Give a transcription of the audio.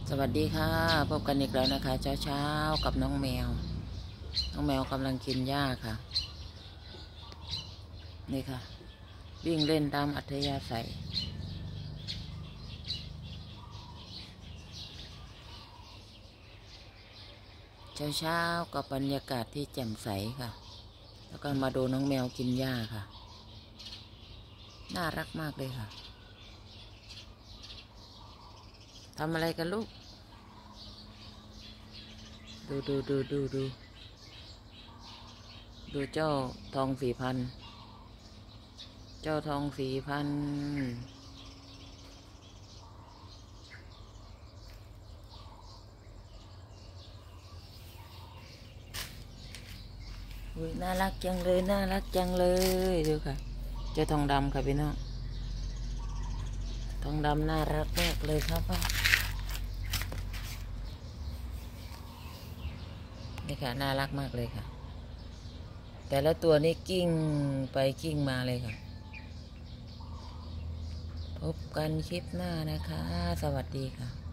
สวัสดีค่ะพบกันอีกแล้วนะคะเช้ากับน้องแมวกำลังกินหญ้าค่ะนี่ค่ะวิ่งเล่นตามอัธยาศัยเช้ากับบรรยากาศที่แจ่มใสค่ะแล้วก็มาดูน้องแมวกินหญ้าค่ะน่ารักมากเลยค่ะทำอะไรกันลูกดูเจ้าทองสีพันอุ้ยน่ารักจังเลยดูค่ะเจ้าทองดำค่ะพี่น้องทองดำน่ารักมากเลยครับนี่ค่ะน่ารักมากเลยค่ะแต่ละตัวนี่กิ้งไปกิ้งมาเลยค่ะพบกันคลิปหน้านะคะสวัสดีค่ะ